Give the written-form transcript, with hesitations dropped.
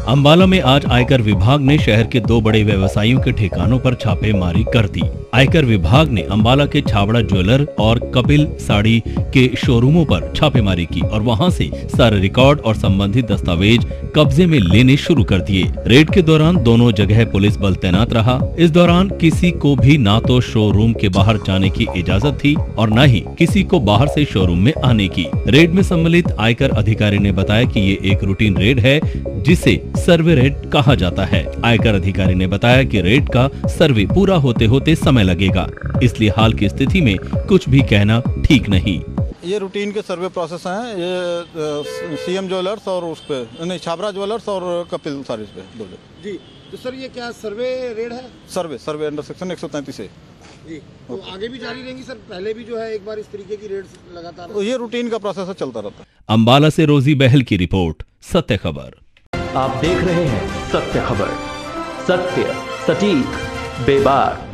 अंबाला में आज आयकर विभाग ने शहर के 2 बड़े व्यवसायियों के ठिकानों पर छापेमारी कर दी। आयकर विभाग ने अंबाला के छाबड़ा ज्वेलर और कपिल साड़ी के शोरूमों पर छापेमारी की और वहां से सारे रिकॉर्ड और संबंधित दस्तावेज कब्जे में लेने शुरू कर दिए। रेड के दौरान दोनों जगह पुलिस बल तैनात रहा। इस दौरान किसी को भी ना तो शोरूम के बाहर जाने की इजाजत थी और न ही किसी को बाहर से शोरूम में आने की। रेड में सम्मिलित आयकर अधिकारी ने बताया कि ये एक रूटीन रेड है जिसे सर्वे रेड कहा जाता है। आयकर अधिकारी ने बताया कि रेड का सर्वे पूरा होते होते समय लगेगा, इसलिए हाल की स्थिति में कुछ भी कहना ठीक नहीं। ये रूटीन के सर्वे प्रोसेस हैं। ये सीएम ज्वेलर्स और उस पे नहीं, छाबड़ा ज्वेलर्स और कपिल साड़ीज पे 2 जगह। जी, तो सर ये क्या सर्वे रेड है? सर्वे अंडर सेक्शन 133 है जी। तो आगे भी जारी रहेंगी सर? पहले भी जो है एक बार इस तरीके की रेड्स लगातार तो ये रूटीन का प्रोसेस चलता रहता है। अंबाला से रोजी बहल की रिपोर्ट, सत्य खबर। आप देख रहे हैं सत्य खबर, सत्य सटीक बेबाक।